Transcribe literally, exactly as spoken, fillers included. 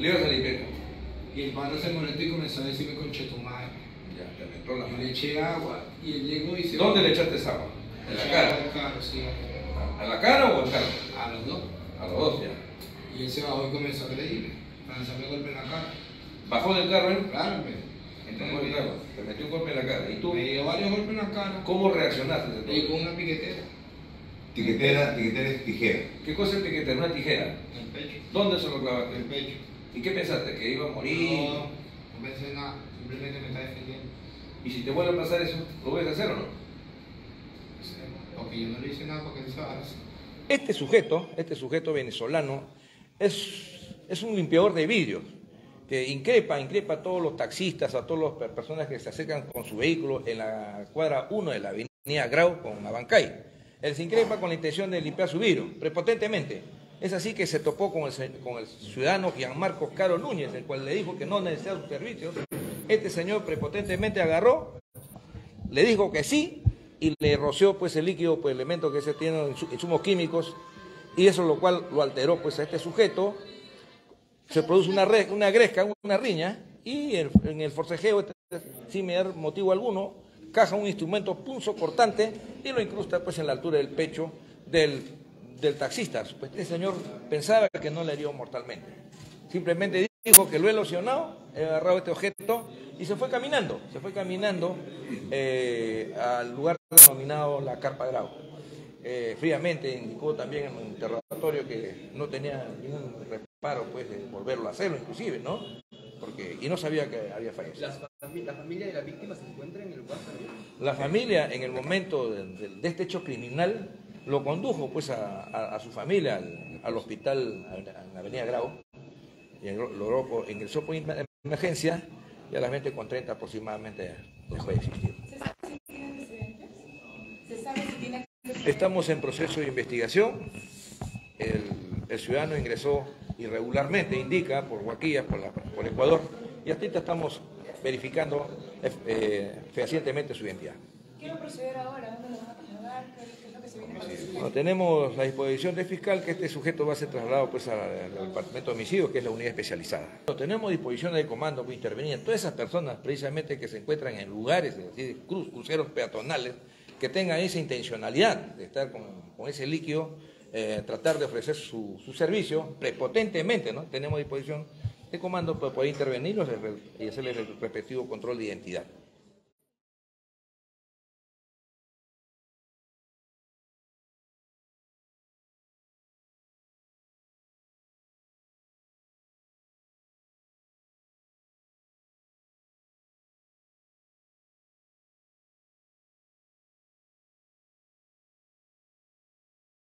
Le iba a salir bien. Y el pata se molestó y comenzó a decirme conchetumadre. Ya, te metió la Yo mano. le eché agua y él llegó y se... ¿Dónde le echaste esa agua? ¿En la cara? Al carro, sí. ¿A la cara o al carro? A los dos. A los dos, ya. Y él se bajó y comenzó a agredirme, para lanzarme golpe en la cara. ¿Bajó del carro él? Claro, me, Bajó del carro. Te metió un golpe en la cara. ¿Y tú? me dio varios golpes en la cara. ¿Cómo reaccionaste? De todo? Y con una piquetera Tiquetera, tiquetera es tijera. ¿Qué cosa es piquetera? Una tijera. en el pecho. ¿Dónde se lo En clavaste? el pecho. ¿Y qué pensaste? ¿Que iba a morir? No, no pensé nada, simplemente me está defendiendo. ¿Y si te vuelve a pasar eso, lo vuelves a hacer o no? Porque yo no le hice nada porque él se va a hacer. Este sujeto, este sujeto venezolano, es, es un limpiador de vidrios, que increpa, increpa a todos los taxistas, a todas las personas que se acercan con su vehículo en la cuadra uno de la avenida Grau con Abancay. Él se increpa con la intención de limpiar su vidrio, prepotentemente. Es así que se topó con el, con el ciudadano Gianmarco Caro Núñez, el cual le dijo que no necesitaba sus servicios. Este señor prepotentemente agarró, le dijo que sí, y le roció pues el líquido, pues elementos que se tienen insumos químicos, y eso lo cual lo alteró pues a este sujeto. Se produce una, re, una gresca, una riña, y en, en el forcejeo, este, sin mediar motivo alguno, caja un instrumento punzo cortante y lo incrusta pues en la altura del pecho del, del taxista. Pues este señor pensaba que no le hirió mortalmente. Simplemente dijo que lo he lesionado, he agarrado este objeto y se fue caminando, se fue caminando eh, al lugar denominado la Carpa Grau. Eh, fríamente indicó también en un interrogatorio que no tenía ningún reparo pues de volverlo a hacerlo inclusive, ¿no? Porque, y no sabía que había fallecido. ¿La, la familia de la víctima se encuentra en el lugar también? La familia en el momento de, de, de este hecho criminal lo condujo pues a, a, a su familia al, al hospital en la avenida Grau y logró, ingresó por emergencia y a las veinte con treinta aproximadamente dejó de existir. ¿Se sabe si tiene antecedentes? ¿Se sabe si tiene... Estamos en proceso de investigación. El, el ciudadano ingresó irregularmente, indica, por Huaquillas, por, la, por Ecuador, y hasta ahorita estamos verificando eh, fehacientemente su identidad. ¿Qué va a proceder ahora? ¿Dónde lo van a trasladar? ¿Qué es lo que se viene haciendo? Bueno, tenemos la disposición del fiscal que este sujeto va a ser trasladado pues, al, al departamento de homicidios, que es la unidad especializada. Tenemos disposición del comando para intervenir en todas esas personas precisamente que se encuentran en lugares, es decir, cruz, cruceros peatonales, que tengan esa intencionalidad de estar con, con ese líquido, eh, tratar de ofrecer su, su servicio prepotentemente, ¿no? Tenemos disposición de comando para poder intervenirlos y hacerles el respectivo control de identidad.